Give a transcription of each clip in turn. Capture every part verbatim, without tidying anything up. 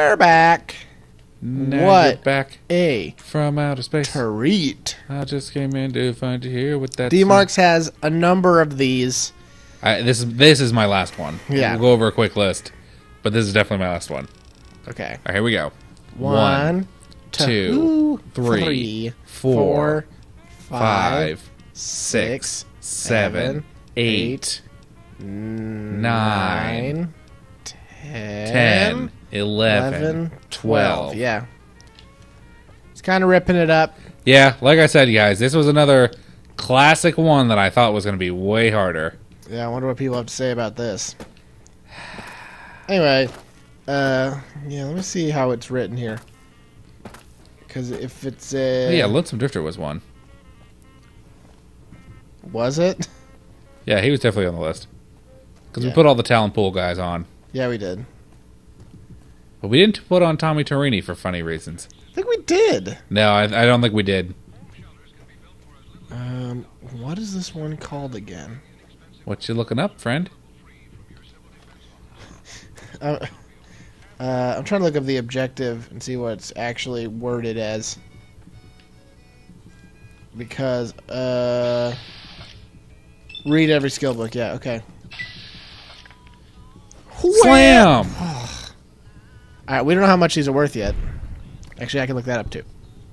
we're back. Now What you're back a from outer space. treat. I just came in to find you here with that. D-Marks has a number of these. I, this is this is my last one. Yeah. We'll go over a quick list, but this is definitely my last one. Okay. All right, here we go. One, two, two, three, three, four, four, five, five, six, six, seven, seven, eight, nine, nine, ten, ten, eleven, eleven, twelve. twelve. Yeah. It's kind of ripping it up. Yeah, like I said, guys, this was another classic one that I thought was going to be way harder. Yeah, I wonder what people have to say about this. Anyway, uh, yeah, let me see how it's written here. Because if it's a... Oh, yeah, Lonesome Drifter was one. Was it? Yeah, he was definitely on the list. Because Yeah. we put all the talent pool guys on. Yeah, we did. But we didn't put on Tommy Torini for funny reasons. I think we did. No, I, I don't think we did. Um, what is this one called again? What you looking up, friend? Uh, uh, I'm trying to look up the objective and see what it's actually worded as. Because, uh... read every skill book. Yeah, okay. Slam! Alright, we don't know how much these are worth yet. Actually, I can look that up too.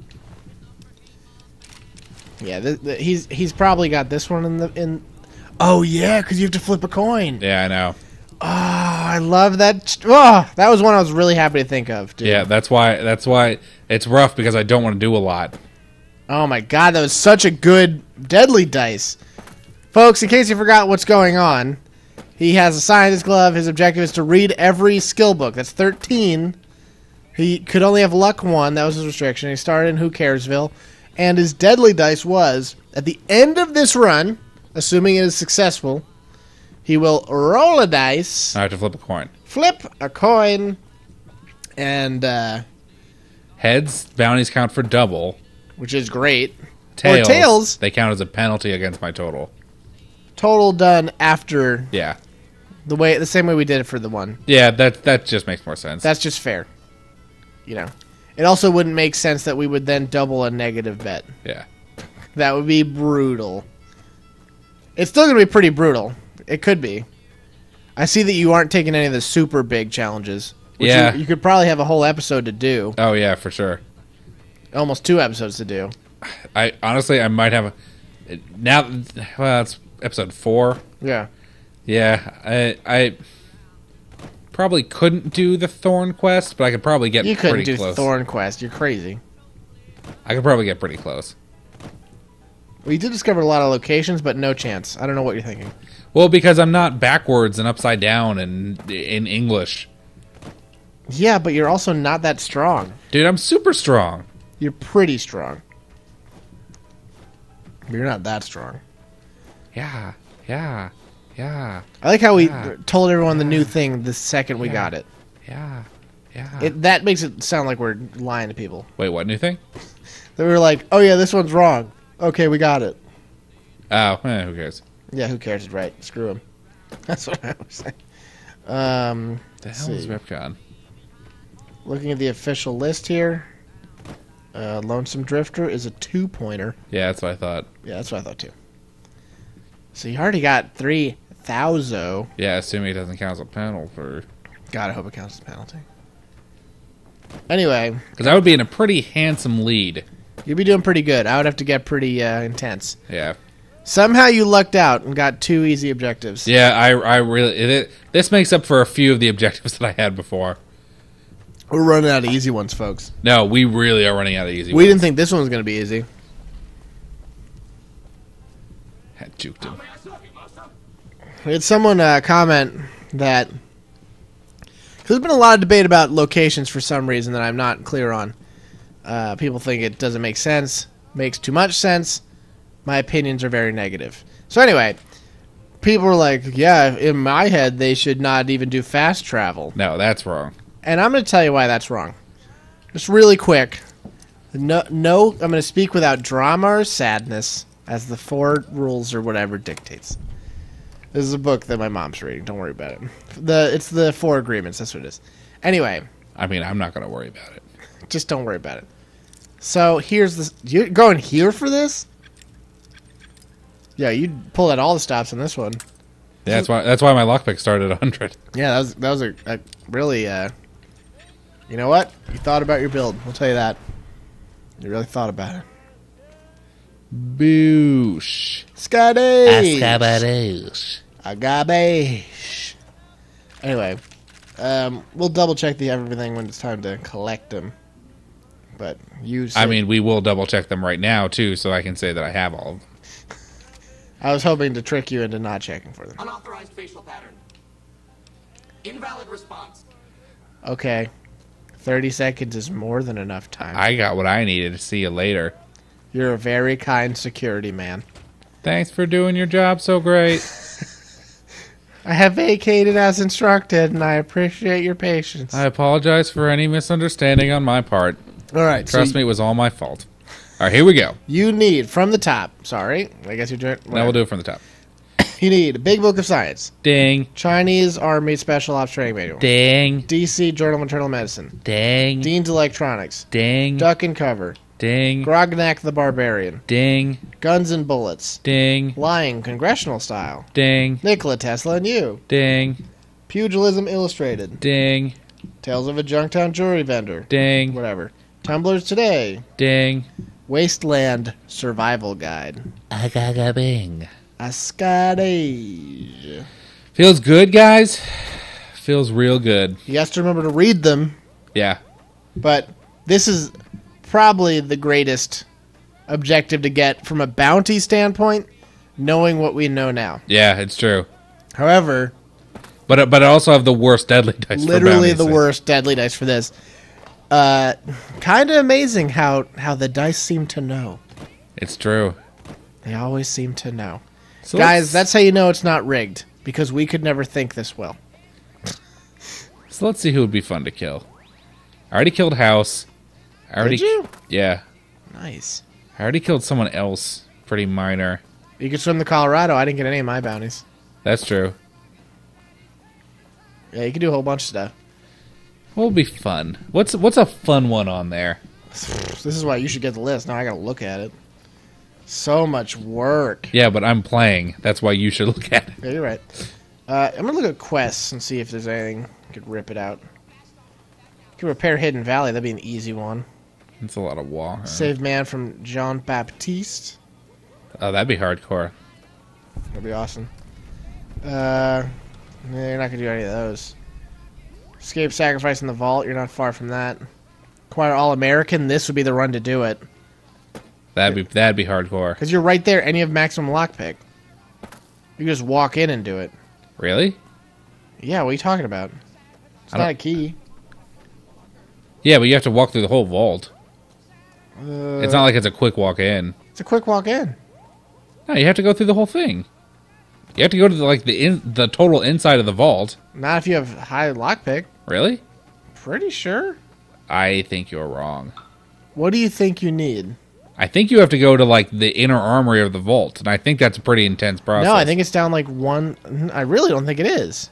Yeah, th th he's he's probably got this one in the in. Oh yeah, because you have to flip a coin. Yeah, I know. Oh, I love that. Oh, that was one I was really happy to think of. Dude. Yeah, that's why. That's why it's rough because I don't want to do a lot. Oh my god, that was such a good deadly dice, folks. In case you forgot what's going on, he has a scientist glove. His objective is to read every skill book. That's thirteen. He could only have luck one. That was his restriction. He started in Who Caresville. And his deadly dice was, at the end of this run, assuming it is successful, he will roll a dice, I have to flip a coin. flip a coin, and, uh, Heads, bounties count for double. which is great. Tails, Or tails, they count as a penalty against my total. total done after Yeah. the way, the same way we did it for the one. Yeah, that that just makes more sense. That's just fair. You know. It also wouldn't make sense that we would then double a negative bet. yeah. That would be brutal. It's still going to be pretty brutal. It could be. I see that you aren't taking any of the super big challenges. Which Yeah. You, you could probably have a whole episode to do. Oh yeah, for sure. Almost two episodes to do. I honestly, I might have a now. Well, it's episode four. Yeah. Yeah, I I probably couldn't do the Thorn quest, but I could probably get You couldn't pretty do close. Thorn Quest. You're crazy. I could probably get pretty close. We did discover a lot of locations, but no chance. I don't know what you're thinking. Well, because I'm not backwards and upside down and in English. Yeah, but you're also not that strong. Dude, I'm super strong. You're pretty strong. But you're not that strong. Yeah, yeah, yeah, I like how we Yeah. told everyone the new thing the second we Yeah. got it. yeah, yeah. it. That makes it sound like we're lying to people. Wait, what new thing? They were like, oh yeah, this one's wrong. Okay, we got it. Oh, eh, who cares? Yeah, who cares? It's right. Screw him. That's what I was saying. Um, The let's hell is see. Repcon? Looking at the official list here, uh, Lonesome Drifter is a two-pointer. Yeah, that's what I thought. Yeah, that's what I thought too. So you already got three thousand. Yeah, assuming it doesn't count as a penalty. God, I hope it counts as a penalty. Anyway, Because I would be in a pretty handsome lead. you'd be doing pretty good. I would have to get pretty uh, intense. Yeah. Somehow you lucked out and got two easy objectives. Yeah, I, I really... It, it, this makes up for a few of the objectives that I had before. We're running out of easy ones, folks. No, we really are running out of easy We ones. didn't think this one was going to be easy. Had juked him. We had someone uh, comment that... Cause there's been a lot of debate about locations for some reason that I'm not clear on. Uh, people think it doesn't make sense, makes too much sense. My opinions are very negative. So anyway, people were like, yeah, in my head, they should not even do fast travel. No, that's wrong. And I'm going to tell you why that's wrong. Just really quick. No, no, I'm going to speak without drama or sadness, as the four rules or whatever dictates. This is a book that my mom's reading. Don't worry about it. The It's the Four Agreements. That's what it is. Anyway, I mean, I'm not going to worry about it. Just don't worry about it. So here's this. You're going here for this? Yeah, you pulled out all the stops on this one. Yeah, that's why. That's why my lockpick started at one hundred. Yeah, that was that was a, a really. Uh, you know what? You thought about your build. I'll tell you that. You really thought about it. Boosh. Scotty. Escabados. Agabe. Anyway, um, we'll double check the everything when it's time to collect them. But you. I mean, we will double check them right now too, so I can say that I have all of them. I was hoping to trick you into not checking for them. Unauthorized facial pattern. Invalid response. Okay. thirty seconds is more than enough time. I got what I needed. To see you later. You're a very kind security man. Thanks for doing your job so great. I have vacated as instructed, and I appreciate your patience. I apologize for any misunderstanding on my part. All right. Trust so me, it was all my fault. All right, here we go. You need, from the top, sorry, I guess you're doing... Now we'll do it from the top. You need a Big Book of Science, Ding. Chinese Army Special Ops Training Manual, Ding. D C Journal of Internal Medicine, Ding. Dean's Electronics, Ding. Duck and Cover, Ding. Grognak the Barbarian, Ding. Guns and Bullets, Ding. Lying Congressional Style, Ding. Nikola Tesla and You, Ding. Pugilism Illustrated, Ding. Tales of a Junktown Jewelry Vendor, Ding. whatever, Tumblers Today, Ding. Wasteland Survival Guide, Agaga bing. Ascadage. Feels good, guys. Feels real good. You have to remember to read them, Yeah. but this is probably the greatest objective to get from a bounty standpoint, knowing what we know now. Yeah, it's true. However, But but I also have the worst deadly dice. for literally bounties. the worst deadly dice for this. Uh, kind of amazing how, how the dice seem to know. It's true. They always seem to know. So Guys, let's- that's how you know it's not rigged, because we could never think this well. So let's see who would be fun to kill. I already killed House. I already, Did you? Yeah. Nice. I already killed someone else. Pretty minor. You could swim the Colorado. I didn't get any of my bounties. That's true. Yeah, you could do a whole bunch of stuff. What would be fun? What's what's a fun one on there? This is why you should get the list. Now I gotta look at it. So much work. Yeah, but I'm playing. That's why you should look at it. Yeah, you're right. Uh, I'm gonna look at quests and see if there's anything. I could rip it out. Could repair Hidden Valley. That'd be an easy one. It's a lot of wall. Save man from Jean Baptiste. Oh, that'd be hardcore. That'd be awesome. Uh, yeah, you're not gonna do any of those. Escape Sacrifice in the Vault. You're not far from that. Acquire All American. This would be the run to do it. That'd be that'd be hardcore. Because you're right there and you have maximum lockpick. You can just walk in and do it. Really? Yeah, what are you talking about? It's I not don't- a key. Yeah, but you have to walk through the whole vault. Uh, It's not like it's a quick walk in. It's a quick walk in. No, you have to go through the whole thing. You have to go to the, like the in, the total inside of the vault. Not if you have high lockpick. Really? Pretty sure. I think you're wrong. What do you think you need? I think you have to go to like the inner armory of the vault, and I think that's a pretty intense process. No, I think it's down like one. I really don't think it is.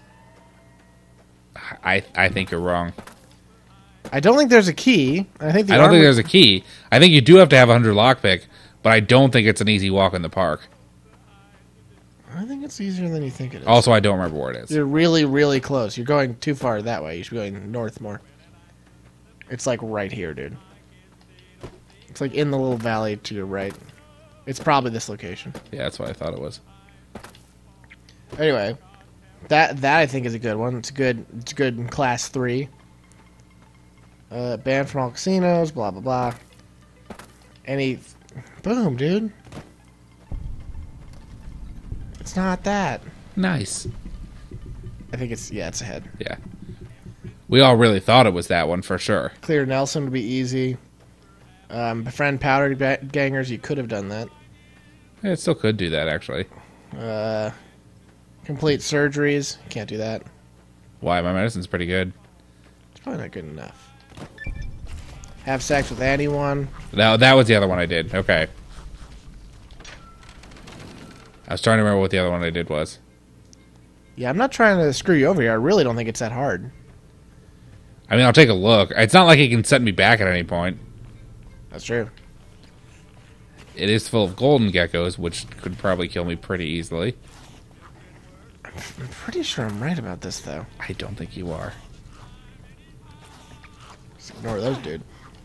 I I think you're wrong. I don't think there's a key. I think the I don't armor- think there's a key. I think you do have to have a hundred lockpick, but I don't think it's an easy walk in the park. I think it's easier than you think it is. Also, I don't remember where it is. You're really, really close. You're going too far that way. You should be going north more. It's like right here, dude. It's like in the little valley to your right. It's probably this location. Yeah, that's what I thought it was. Anyway, that that I think is a good one. It's good. It's good in class three. Uh, banned from all casinos. Blah blah blah. Any, boom, dude. It's not that. Nice. I think it's yeah. It's ahead. Yeah. We all really thought it was that one for sure. Clear Nelson would be easy. Um, befriend powder ga- gangers. You could have done that. Yeah, it still could do that actually. Uh, complete surgeries. Can't do that. Why? My medicine's pretty good. It's probably not good enough. Have sex with anyone. That that was the other one I did. Okay. I was trying to remember what the other one I did was. Yeah, I'm not trying to screw you over here. I really don't think it's that hard. I mean, I'll take a look. It's not like he can set me back at any point. That's true. It is full of golden geckos, which could probably kill me pretty easily. I'm pretty sure I'm right about this, though. I don't think you are. Just ignore those, dude.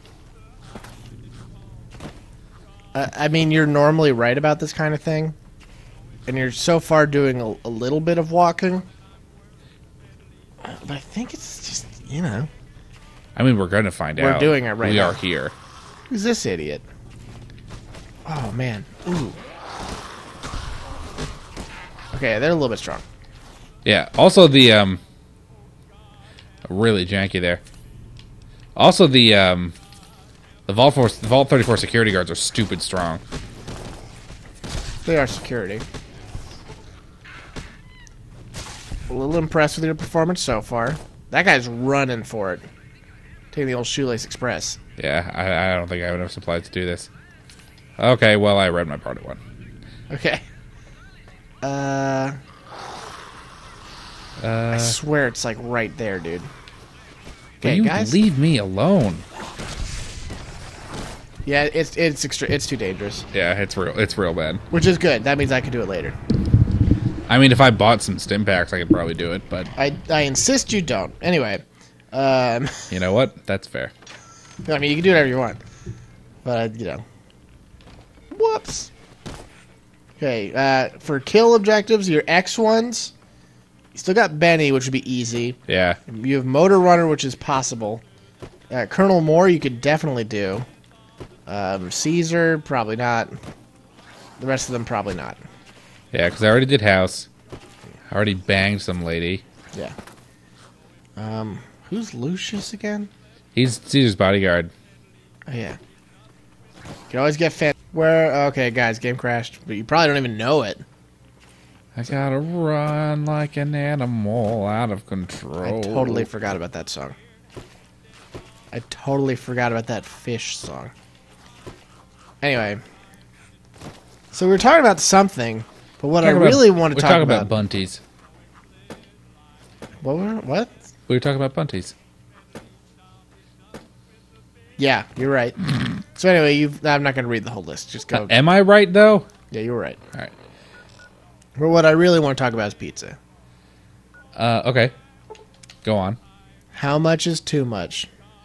Uh, I mean, you're normally right about this kind of thing. And you're so far doing a, a little bit of walking. Uh, but I think it's just, you know. I mean, we're going to find We're out. doing it right We now. are here. Who's this idiot? Oh, man. Ooh. Okay, they're a little bit strong. Yeah. Also, the um, really janky there. Also, the um, the Vault Force, the Vault thirty-four security guards are stupid strong. They are security. A little impressed with your performance so far. That guy's running for it. Taking the old Shoelace Express. Yeah, I, I don't think I have enough supplies to do this. Okay, well, I read my part of one. Okay. Uh, I Uh, swear it's like right there, dude. will Okay, you guys. leave me alone? Yeah, it's it's extra. It's too dangerous, Yeah, it's real. It's real bad. which is good. That means I can do it later. I mean, if I bought some stim packs, I could probably do it. But I I insist you don't. Anyway, um, you know what? That's fair. I mean you can do whatever you want, but you know. Whoops. Okay, uh, for kill objectives, your X ones. You still got Benny, which would be easy. Yeah. You have Motor Runner, which is possible. Uh, Colonel Moore, you could definitely do. Um, Caesar, probably not. The rest of them, probably not. Yeah, because I already did House. I already banged some lady. Yeah. Um, who's Lucius again? He's Caesar's bodyguard. Oh, yeah. You can always get fan. Where? Okay, guys, game crashed, but you probably don't even know it. I gotta run like an animal out of control. I totally forgot about that song. I totally forgot about that fish song. Anyway. So we were talking about something, but what I Talk about- really want to we're talk talking about... about bunties. What? Were, what? We were talking about bunties. Yeah, you're right. So anyway, you've, I'm not going to read the whole list. Just go. Uh, am I right, though? Yeah, you were right. All right. But what I really want to talk about is pizza. Uh, okay. Go on. How much is too much?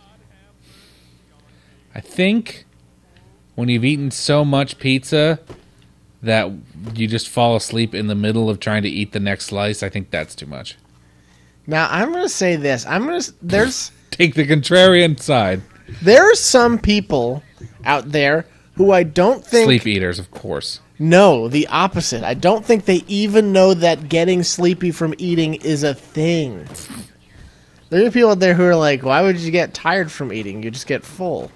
I think when you've eaten so much pizza that you just fall asleep in the middle of trying to eat the next slice, I think that's too much. Now, I'm going to say this. I'm going to... There's... Take the contrarian side. There are some people out there who I don't think... Sleep eaters, of course. No, the opposite. I don't think they even know that getting sleepy from eating is a thing. There are people out there who are like, why would you get tired from eating? You just get full.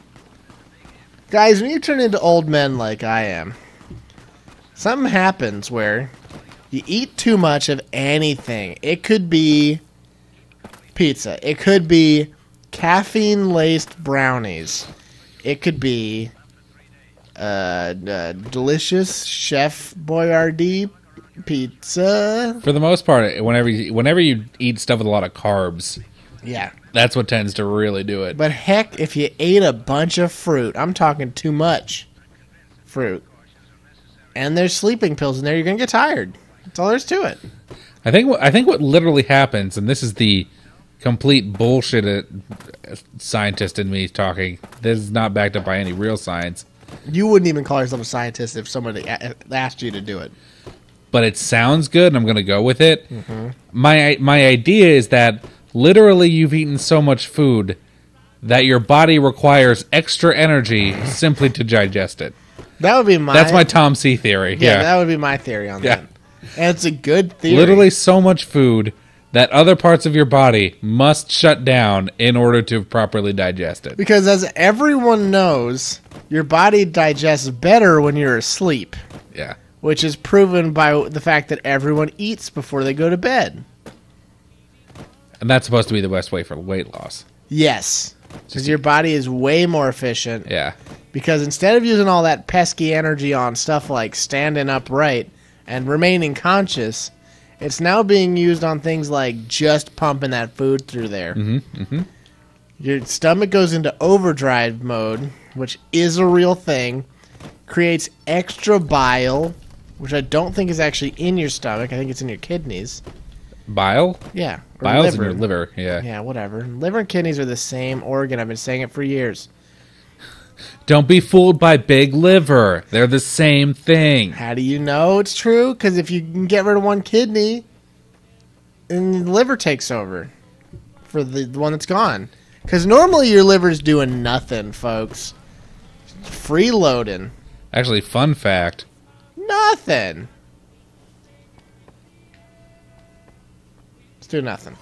Guys, when you turn into old men like I am, something happens where you eat too much of anything. It could be pizza. It could be caffeine-laced brownies. It could be uh, uh, delicious Chef Boyardee pizza. For the most part, whenever you, whenever you eat stuff with a lot of carbs, Yeah. that's what tends to really do it. But heck, if you ate a bunch of fruit, I'm talking too much fruit, and there's sleeping pills in there, you're going to get tired. That's all there is to it. I think what I think what literally happens, and this is the complete bullshit uh, scientist in me talking. This is not backed up by any real science. You wouldn't even call yourself a scientist if somebody a- asked you to do it. But it sounds good, and I'm going to go with it. Mm-hmm. My my idea is that literally you've eaten so much food that your body requires extra energy simply to digest it. That would be my... That's my Tom C theory. Yeah, Yeah, that would be my theory on Yeah. that. And it's a good theory. literally so much food that other parts of your body must shut down in order to properly digest it. Because as everyone knows, your body digests better when you're asleep, Yeah. which is proven by the fact that everyone eats before they go to bed. And that's supposed to be the best way for weight loss. Yes. Because your body is way more efficient. Yeah. Because instead of using all that pesky energy on stuff like standing upright and remaining conscious, it's now being used on things like just pumping that food through there. Mm-hmm, mm-hmm. Your stomach goes into overdrive mode, which is a real thing. Creates extra bile, which I don't think is actually in your stomach. I think it's in your kidneys. Bile? Yeah. or Bile's in liver. your liver, yeah. Yeah, whatever. Liver and kidneys are the same organ. I've been saying it for years. Don't be fooled by big liver. They're the same thing. How do you know it's true? Because if you can get rid of one kidney, then the liver takes over for the, the one that's gone. Because normally your liver's doing nothing, folks. Freeloading. Actually, fun fact. Nothing. Let's do nothing.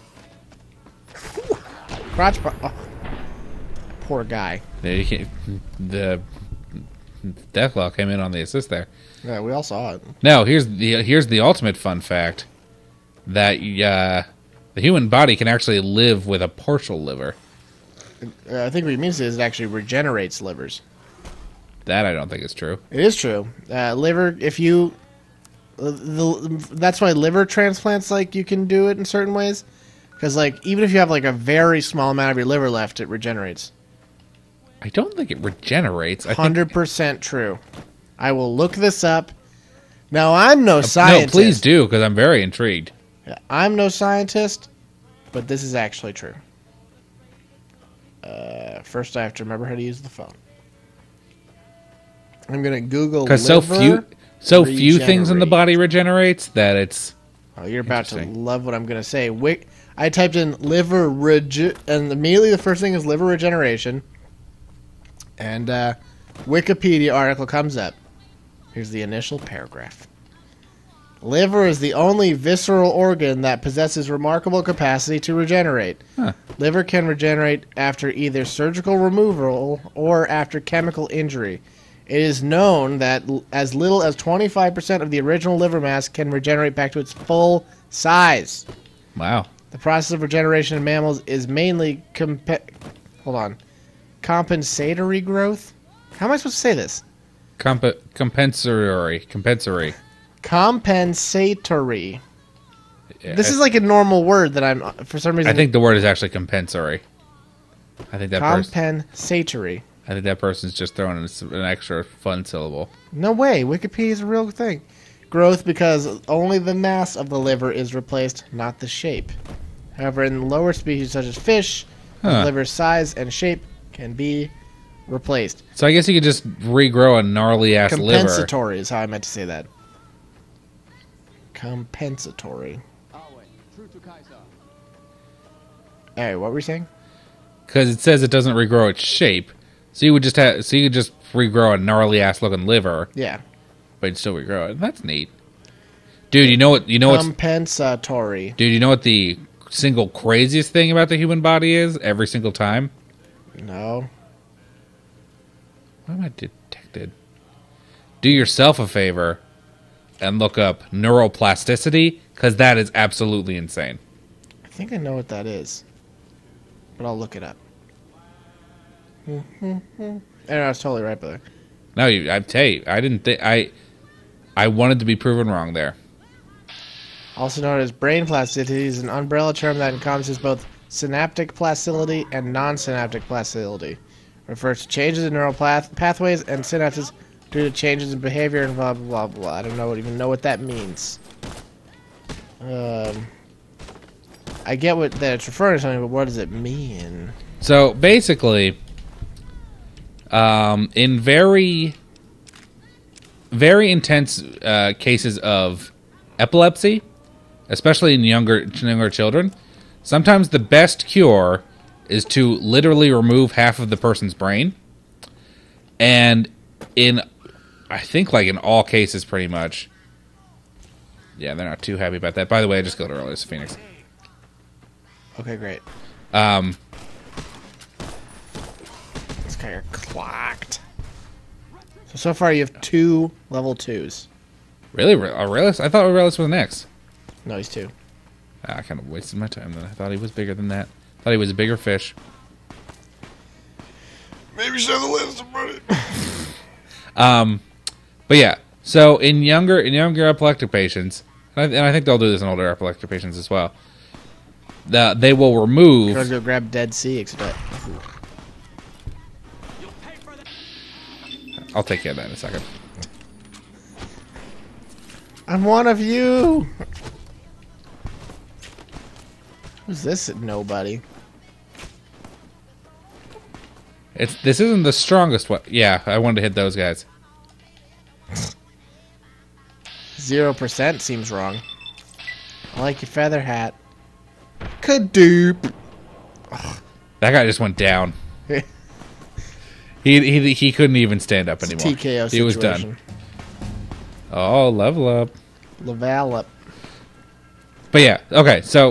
Crotch bar. Oh. Poor guy. The, the Deathclaw came in on the assist there. Yeah, we all saw it. Now, here's the here's the ultimate fun fact. That uh, the human body can actually live with a partial liver. Uh, I think what he means is it actually regenerates livers. That I don't think is true. It is true. Uh, liver, if you... Uh, the, that's why liver transplants, like, you can do it in certain ways. Because, like, even if you have, like, a very small amount of your liver left, it regenerates. I don't think it regenerates. I one hundred percent think... true. I will look this up. Now, I'm no scientist. No, please do, because I'm very intrigued. I'm no scientist, but this is actually true. Uh, first, I have to remember how to use the phone. I'm gonna Google because so few, so few things in the regenerate. body regenerates that it's. Oh, you're about to Interesting. love what I'm gonna say. Wick, I typed in liver rege, and immediately the first thing is liver regeneration. And uh, Wikipedia article comes up. Here's the initial paragraph. Liver is the only visceral organ that possesses remarkable capacity to regenerate. Huh. Liver can regenerate after either surgical removal or after chemical injury. It is known that l- as little as twenty-five percent of the original liver mass can regenerate back to its full size. Wow. The process of regeneration in mammals is mainly compe- hold on, compensatory growth? How am I supposed to say this? Comp- compensatory. Compensatory. Compensatory. Yeah, This I, is like a normal word that I'm, for some reason... I think the word is actually compensatory. I think that person. Compensatory. I think that person's just throwing in s- an extra fun syllable. No way. Wikipedia is a real thing. Growth because only the mass of the liver is replaced, not the shape. However, in lower species such as fish, the Huh. liver's size and shape can be replaced. So I guess you could just regrow a gnarly ass liver. Compensatory is how I meant to say that. Compensatory. Hey, what were you saying? Because it says it doesn't regrow its shape, so you would just have, so you could just regrow a gnarly ass looking liver, Yeah. but you'd still regrow it. That's neat, dude. You know what? You know what's Compensatory. dude. You know what the single craziest thing about the human body is? Every single time. No. Why am I detected? Do yourself a favor and look up neuroplasticity, because that is absolutely insane. I think I know what that is. But I'll look it up. And I was totally right, brother. No, you, I tell you, I didn't think I. I wanted to be proven wrong there. Also known as brain plasticity is an umbrella term that encompasses both synaptic plasticity and non-synaptic plasticity. Refers to changes in neural path- pathways and synapses due to changes in behavior and blah, blah, blah, blah. I don't know, even know what that means. Um, I get what that it's referring to something, but what does it mean? So basically, um, in very, very intense uh, cases of epilepsy, especially in younger younger children, sometimes the best cure is to literally remove half of the person's brain. And in, I think like in all cases pretty much, yeah, they're not too happy about that. By the way, I just killed Aurelius Phoenix. Okay, great. Um, This guy got clocked. So, so far you have two level twos. really, Aurelius? I thought Aurelius was next. No, he's two. Ah, I kind of wasted my time then. I thought he was bigger than that. I thought he was a bigger fish. Maybe share the list, buddy. Um, but yeah, so in younger in younger epileptic patients, and I, and I think they'll do this in older epileptic patients as well. The, they will remove. Gotta go grab Dead Sea, expect. I'll take care of that in a second. I'm one of you. Who's this? Nobody. It's this isn't the strongest one. Yeah, I wanted to hit those guys. Zero percent seems wrong. I like your feather hat. Kadoop. That guy just went down. he, he he couldn't even stand up anymore. T K O He situation. was done. Oh, level up. Level up. But yeah, okay, so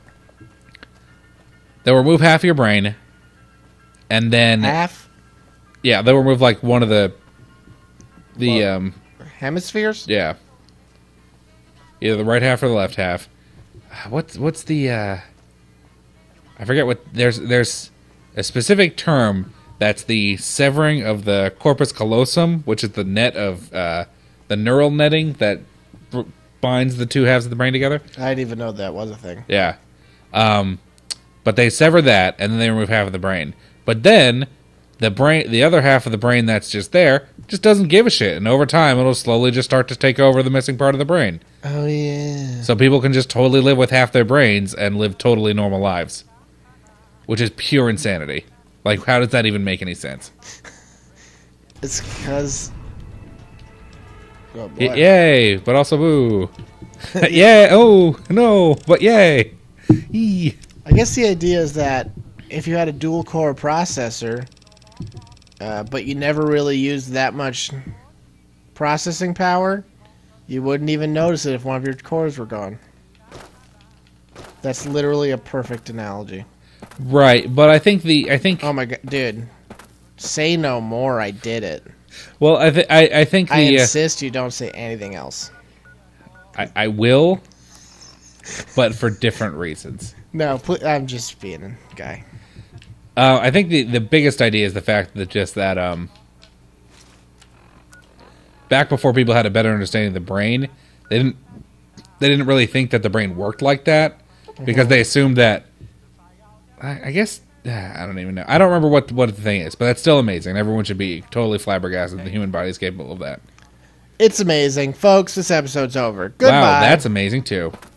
they'll remove half of your brain, and then Half yeah, they'll remove like one of the the Well- um hemispheres? yeah, either the right half or the left half. What's what's the uh I forget what there's there's a specific term that's the severing of the corpus callosum, which is the net of uh, the neural netting that b- binds the two halves of the brain together. I didn't even know that was a thing. Yeah, um, but they sever that and then they remove half of the brain. But then the brain, the other half of the brain that's just there, just doesn't give a shit, and over time it'll slowly just start to take over the missing part of the brain. Oh yeah. So people can just totally live with half their brains and live totally normal lives. Which is pure insanity. Like, how does that even make any sense? It's because. Oh Y- boy. yay, but also boo. Yeah, oh, no, but yay. Eee. I guess the idea is that if you had a dual core processor, uh, but you never really used that much processing power, you wouldn't even notice it if one of your cores were gone. That's literally a perfect analogy. Right, but I think the, I think, Oh my god, dude. Say no more, I did it. well, I, th- I, I think the, I uh, insist you don't say anything else. I, I will, but for different reasons. No, pl- I'm just being a guy. Uh, I think the, the biggest idea is the fact that just that, um, back before people had a better understanding of the brain, they didn't, they didn't really think that the brain worked like that, because they assumed that, I, I guess, I don't even know. I don't remember what what the thing is, but that's still amazing. Everyone should be totally flabbergasted that the human body is capable of that. It's amazing. Folks, this episode's over. Goodbye. Wow, that's amazing too.